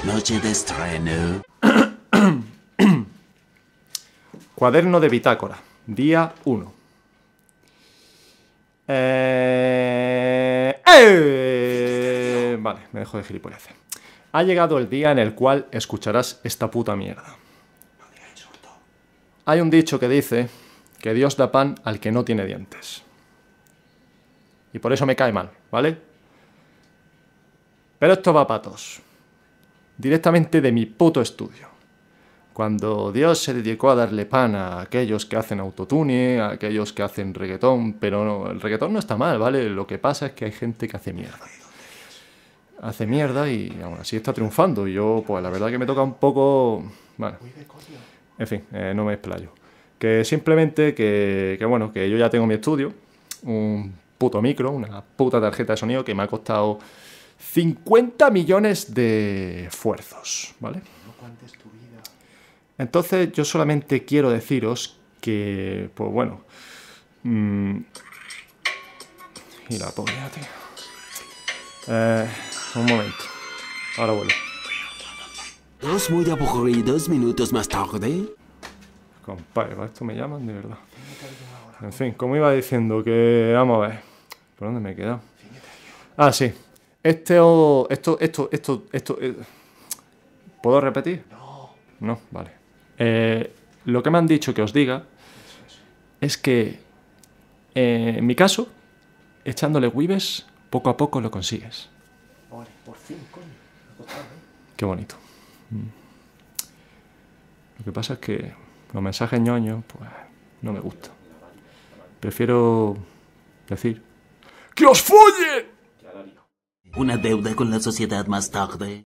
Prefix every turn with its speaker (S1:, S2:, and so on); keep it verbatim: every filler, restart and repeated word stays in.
S1: Noche de estreno.
S2: Cuaderno de bitácora, día uno. Eh... ¡Eh! Vale, me dejo de gilipolleces. Ha llegado el día en el cual escucharás esta puta mierda. Hay un dicho que dice que Dios da pan al que no tiene dientes. Y por eso me cae mal, ¿vale? Pero esto va para todos. Directamente de mi puto estudio. Cuando Dios se dedicó a darle pan a aquellos que hacen autotune, a aquellos que hacen reggaetón, pero no, el reggaetón no está mal, ¿vale? Lo que pasa es que hay gente que hace mierda. Hace mierda y aún así está triunfando. Y yo, pues la verdad que me toca un poco... Bueno, en fin, eh, no me explayo. Que simplemente que, que, bueno, que yo ya tengo mi estudio, un puto micro, una puta tarjeta de sonido que me ha costado cincuenta millones de esfuerzos, ¿vale? Entonces yo solamente quiero deciros que, pues bueno... Mmm, y la polla, tío. Eh, un momento. Ahora vuelvo.
S1: Dos muy aburridos minutos más tarde.
S2: Compadre, ¿para esto me llaman de verdad? En fin, como iba diciendo, que vamos a ver. ¿Por dónde me he quedado? Ah, sí. Este o... Esto, esto, esto, esto... Eh, ¿puedo repetir? No. No, vale. Eh, lo que me han dicho que os diga es que, eh, en mi caso, echándole whibes, poco a poco lo consigues.
S3: Vale, por fin, coño. Me ha costado, ¿eh?
S2: Qué bonito. Lo que pasa es que los mensajes ñoños, pues, no me gustan. Prefiero decir ¡que os follen!
S1: Una deuda con la sociedad más tarde.